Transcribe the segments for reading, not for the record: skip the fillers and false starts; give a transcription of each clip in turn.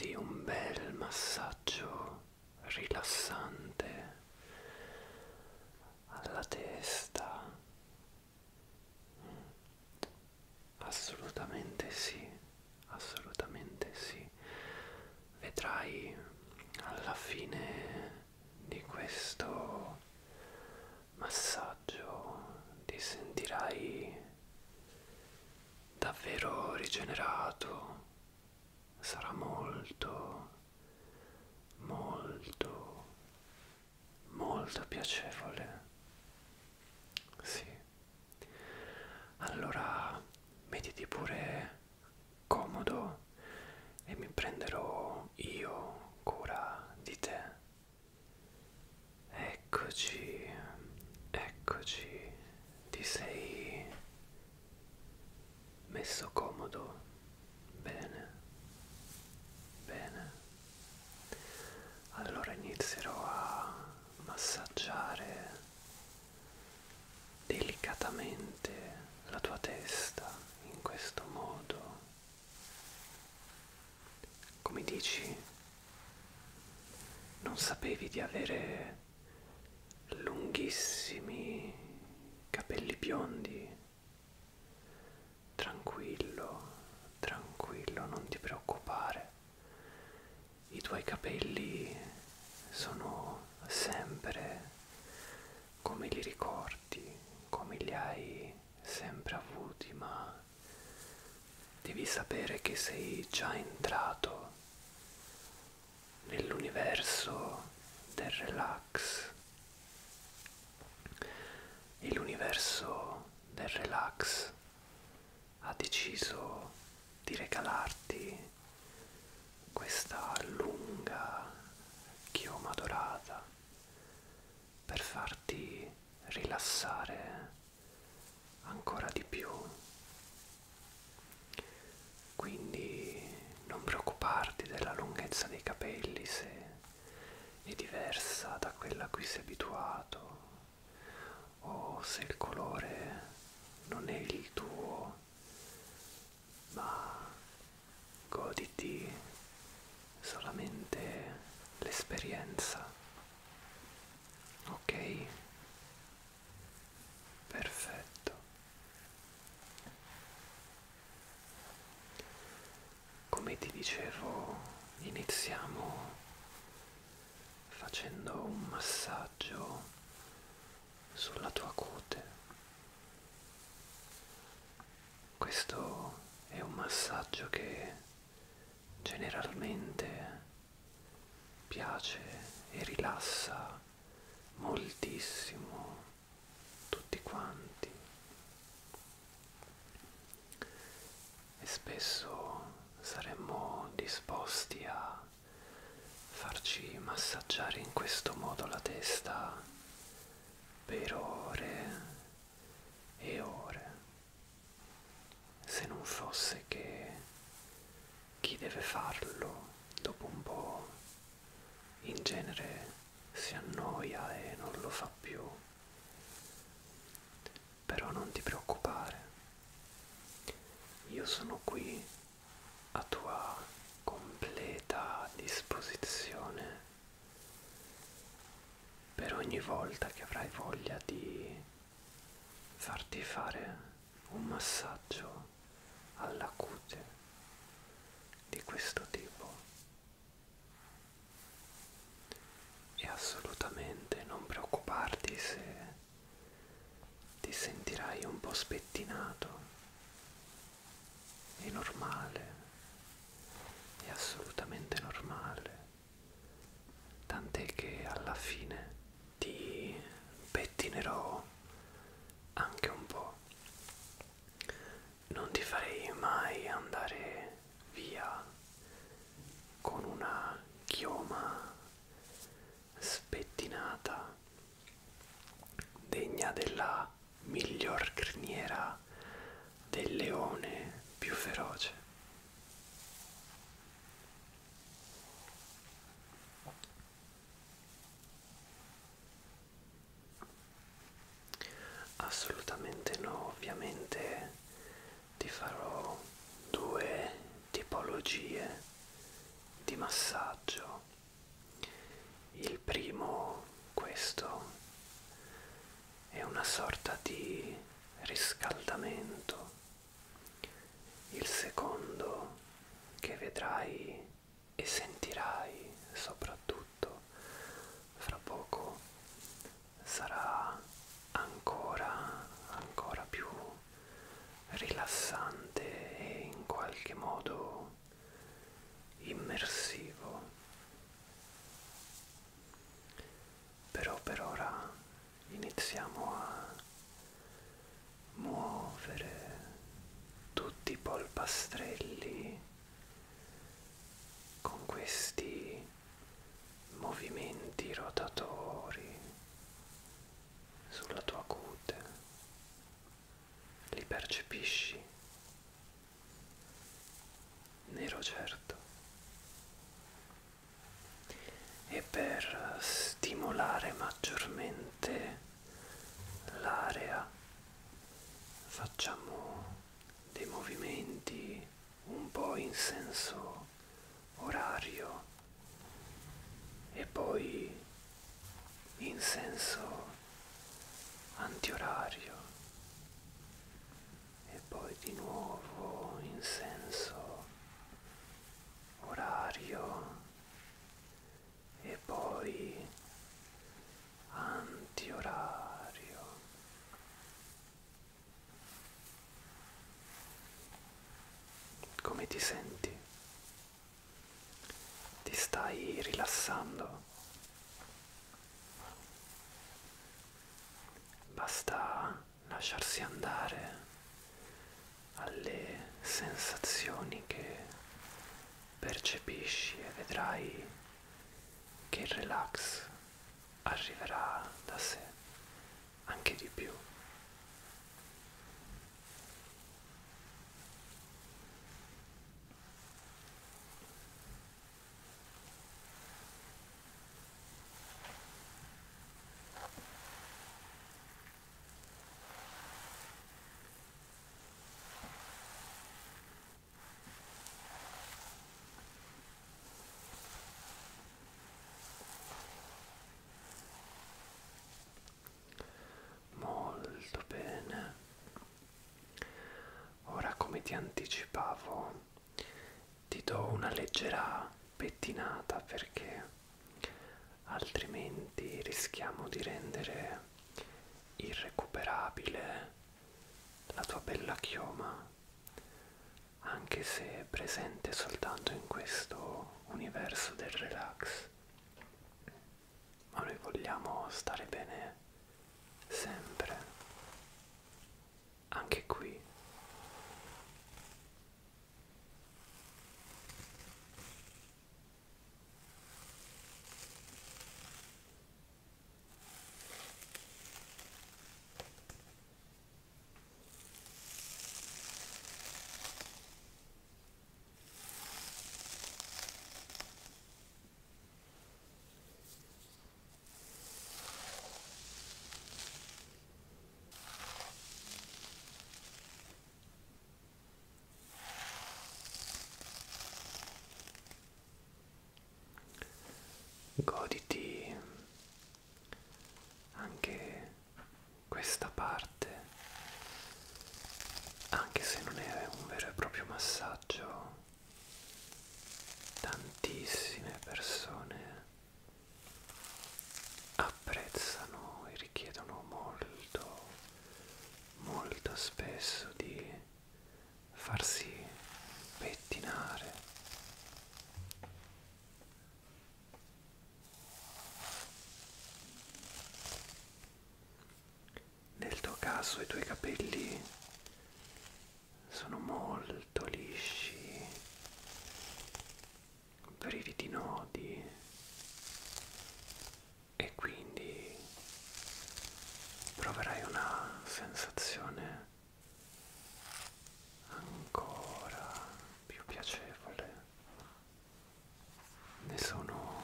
farti un bel massaggio rilassante alla testa. Assolutamente sì, assolutamente sì. Vedrai alla fine di questo massaggio ti sentirai davvero rigenerato. Sarà molto, molto, molto piacevole. Sì. Allora mettiti pure comodo e mi prenderò io cura di te. Eccoci, eccoci, ti sei messo comodo? Bene, bene. Allora inizierò a massaggiare delicatamente la tua testa in questo modo. Come dici, non sapevi di avere lunghissimi capelli biondi? Tranquillo, tranquillo, non ti preoccupare. I tuoi capelli sono sempre come li ricordi, come li hai sempre avuti, ma devi sapere che sei già entrato nell'universo del relax. E l'universo del relax ha deciso di regalarti questa lunga chioma dorata per farti rilassare ancora di più. Quindi non preoccuparti della lunghezza dei capelli se è diversa da quella a cui sei abituato o se il colore non è il tuo, ma goditi solamente l'esperienza, ok? Perfetto. Come ti dicevo, iniziamo facendo un massaggio sulla tua cute. Questo è un massaggio che generalmente piace e rilassa moltissimo tutti quanti e spesso saremmo disposti a farci massaggiare in questo modo la testa per ore e ore, se non fosse che chi deve farlo dopo un po' in genere si annoia e non lo fa più. Però non ti preoccupare, io sono qui a tua completa disposizione per ogni volta che avrai voglia di farti fare un massaggio alla cute di questo tipo. E assolutamente non preoccuparti se ti sentirai un po' spettinato. È normale, è assolutamente normale, tant'è che alla fine ti pettinerò anche un po'. Non ti farei mai andare via con una chioma spettinata degna della miglior criniera del leone più feroce. Assolutamente no, ovviamente ti farò due tipologie di i rotatori sulla tua cute, li percepisci? Nero certo. E per stimolare maggiormente l'area facciamo dei movimenti un po' in senso orario e poi in senso antiorario e poi di nuovo in senso orario e poi antiorario. Come ti senti? Ti stai rilassando? Basta lasciarsi andare alle sensazioni che percepisci e vedrai che il relax arriverà da sé, anche di più. Molto bene. Ora, come ti anticipavo, ti do una leggera pettinata perché altrimenti rischiamo di rendere irrecuperabile la tua bella chioma, anche se è presente soltanto in questo universo del relax. Ma noi vogliamo stare bene sempre, anche qui. Goditi anche questa parte, anche se non è un vero e proprio massaggio. Tantissime persone apprezzano e richiedono molto, molto spesso di farsi pettinare. Nel tuo caso i tuoi capelli sono molto lisci, privi di nodi e quindi proverai una sensazione ancora più piacevole. Ne sono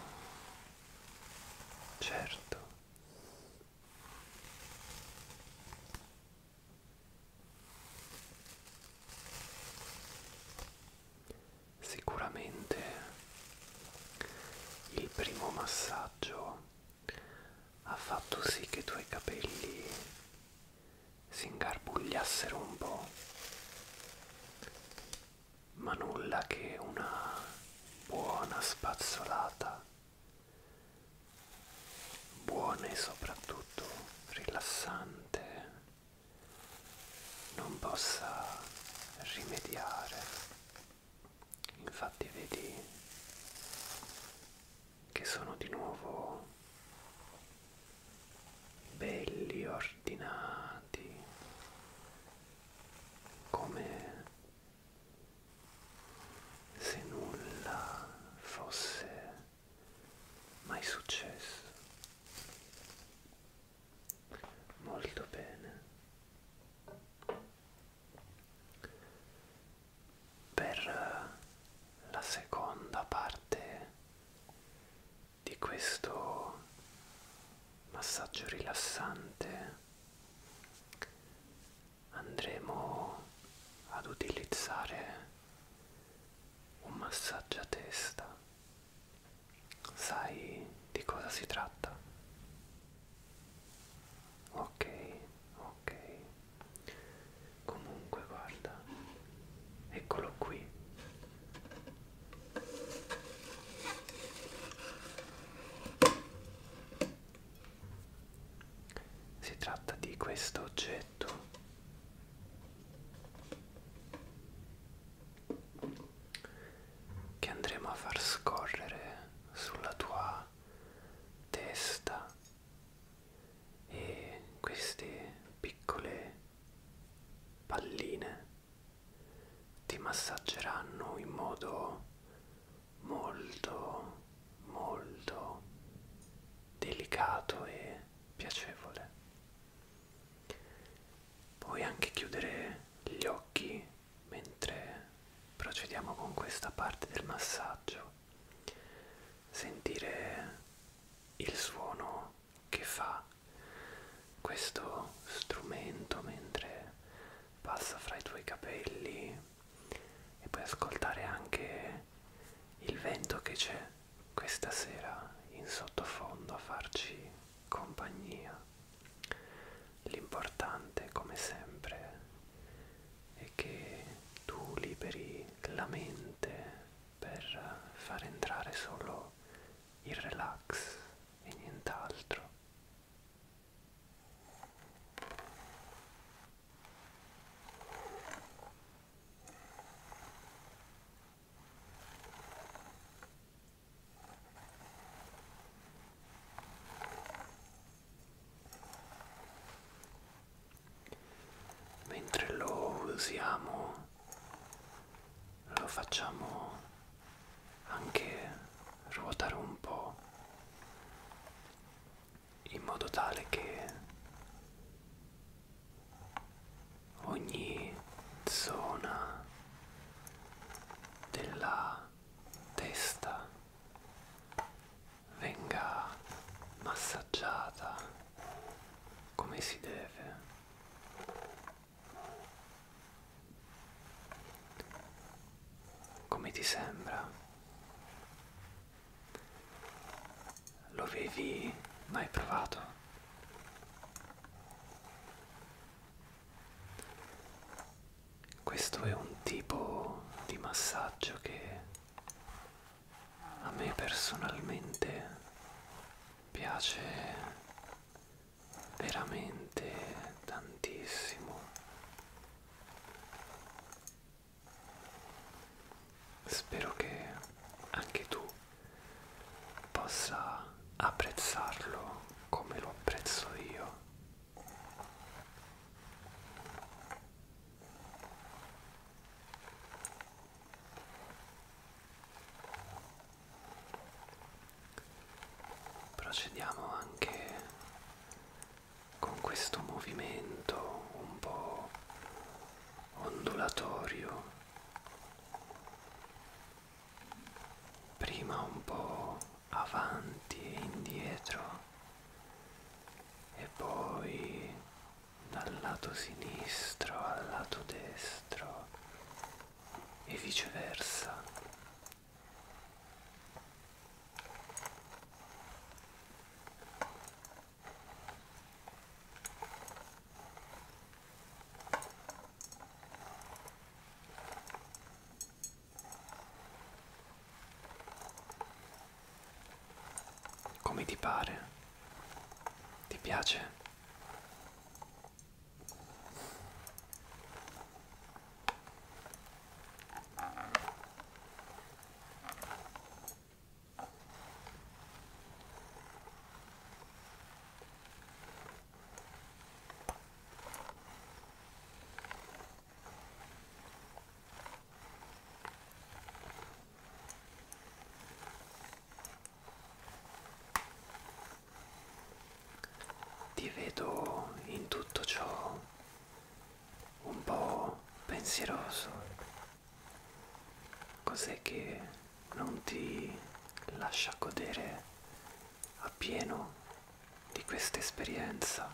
certo. Sicuramente il primo massaggio ha fatto sì che i tuoi capelli si ingarbugliassero un po', ma nulla che una buona spazzolata, buona e soprattutto rilassante, non possa rimediare. Infatti vedi che sono di nuovo belli ordinati, come se nulla fosse mai successo. massaggio rilassante andremo ad utilizzare un massaggio a testa. Sai di cosa si tratta? Ok, ok. Comunque guarda, eccolo qui. Si tratta di questo oggetto che andremo a far scorrere sulla tua testa, e queste piccole palline ti massaggeranno in modo molto molto delicato e piacevole. Puoi anche chiudere gli occhi mentre procediamo con questa parte del massaggio, sentire il suono che fa questo strumento mentre passa fra i tuoi capelli, e puoi ascoltare anche il vento che c'è questa sera in sottofondo a farci compagnia. L'importante, come sempre, è che tu liberi la mente per far entrare solo il relax e nient'altro. Mentre lo usiamo, lo facciamo anche ruotare un po', in modo tale che ogni zona della testa venga massaggiata come si deve. Come ti sembra? Lo avevi mai provato? Questo è un tipo di massaggio che a me personalmente piace veramente tantissimo. Spero che anche tu possa apprezzarlo come lo apprezzo io. Procediamo anche con questo movimento un po' ondulatorio, prima un po' avanti e indietro e poi dal lato sinistro al lato destro e viceversa. Come ti pare? Ti piace? Ti vedo in tutto ciò un po' pensieroso. Cos'è che non ti lascia godere appieno di questa esperienza.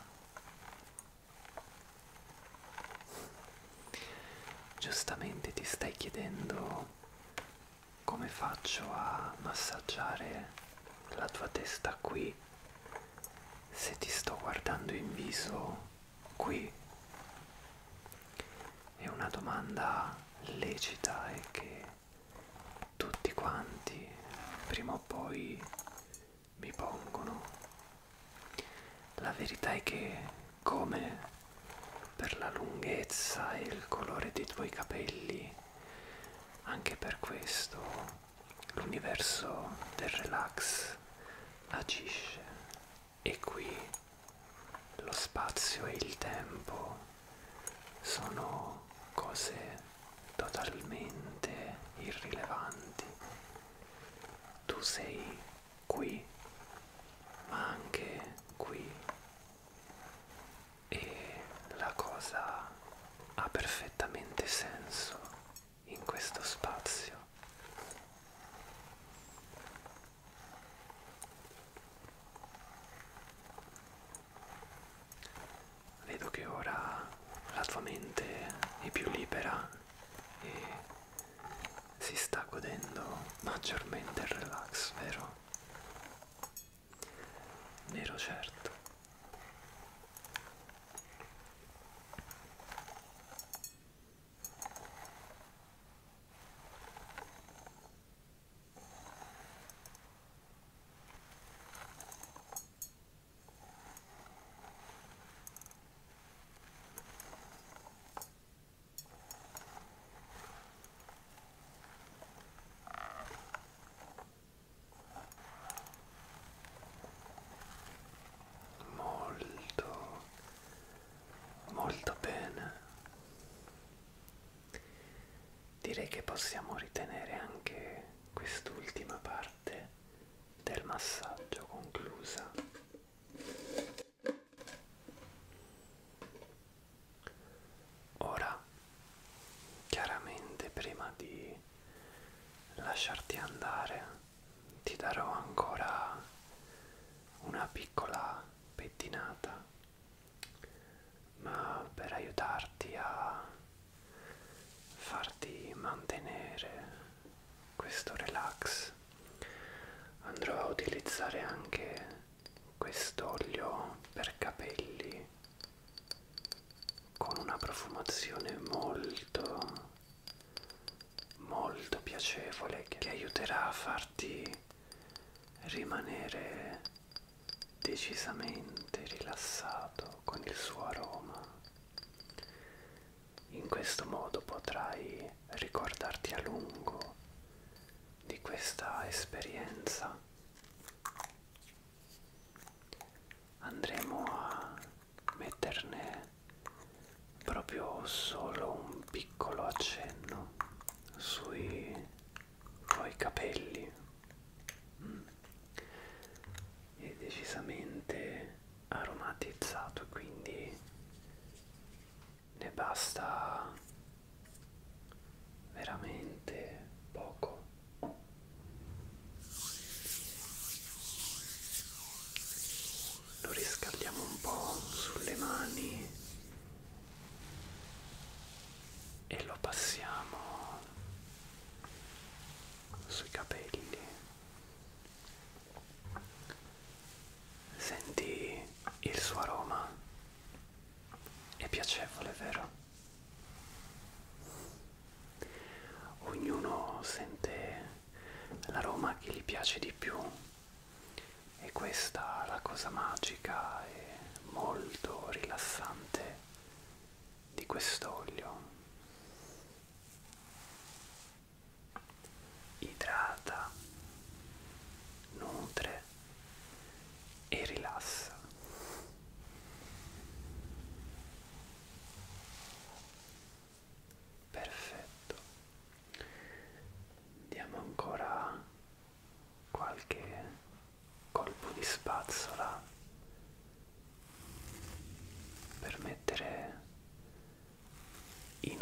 Giustamente ti stai chiedendo come faccio a massaggiare la tua testa qui se ti sto guardando in viso qui. È una domanda lecita e che tutti quanti prima o poi mi pongono. La verità è che, come per la lunghezza e il colore dei tuoi capelli, anche per questo l'universo del relax agisce, e qui lo spazio e il tempo sono cose totalmente irrilevanti. Tu sei qui, ma anche qui, e la cosa ha perfettamente senso in questo spazio. Vedo che ora la tua mente è più libera e si sta godendo maggiormente il relax, vero? Ne ero certo. Molto, molto bene. Direi che possiamo ritenere anche quest'ultima parte del massaggio conclusa. Ora, chiaramente, prima di lasciarti andare, ti darò ancora una piccola pettinata, ma per aiutarti a farti mantenere questo relax andrò a utilizzare anche quest'olio per capelli con una profumazione molto molto piacevole che aiuterà a farti rimanere decisamente rilassato con il suo aroma. In questo modo potrai ricordarti a lungo di questa esperienza. Andremo a metterne proprio solo un piccolo accenno sui tuoi capelli. È decisamente aromatizzato, quindi ne basta veramente poco. Lo riscaldiamo un po' sulle mani e lo passiamo sui capelli. Senti il suo aroma? È piacevole, vero? Ognuno sente l'aroma che gli piace di più, e questa è la cosa magica e molto rilassante di quest'olio. Idrata, nutre e rilassa. Perfetto. Diamo ancora qualche colpo di spazzola per mettere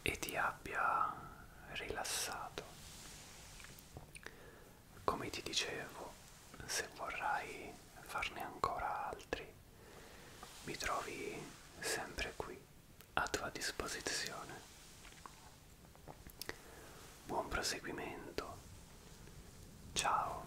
e ti abbia rilassato. Come ti dicevo, se vorrai farne ancora altri, mi trovi sempre qui a tua disposizione. Buon proseguimento. Ciao.